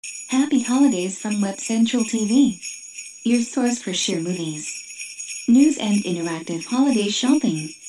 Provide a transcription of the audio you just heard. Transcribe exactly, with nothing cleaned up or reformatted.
Happy holidays from Web Central T V, your source for sheer movies, news and interactive holiday shopping.